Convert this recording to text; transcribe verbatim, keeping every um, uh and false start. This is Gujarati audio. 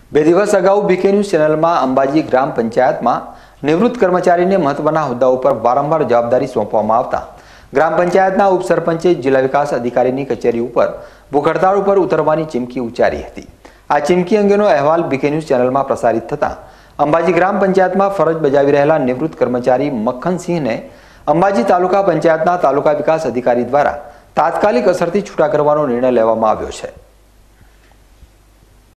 બે દિવસ અગાઉ બીકે ન્યૂઝ ચેનલમાં અંબાજી ગ્રામ પંચાયતમાં નિવૃત્ત કર્મચારીને મહત્વના હોદ્દાઓ પર વારંવાર જવાબદારી સોંપવામાં આવતા ગ્રામ પંચાયતના ઉપસરપંચે જિલ્લા વિકાસ અધિકારીની કચેરી ઉપર ભૂખ હડતાળ ઉપર ઉતરવાની ચીમકી ઉચ્ચારી હતી। આ ચીમકી અંગેનો અહેવાલ બીકે ન્યૂઝ ચેનલમાં પ્રસારિત થતાં અંબાજી ગ્રામ પંચાયતમાં ફરજ બજાવી રહેલા નિવૃત્ત કર્મચારી મક્ખનસિંહને અંબાજી તાલુકા પંચાયતના તાલુકા વિકાસ અધિકારી દ્વારા તાત્કાલિક અસરથી છૂટા કરવાનો નિર્ણય લેવામાં આવ્યો છે।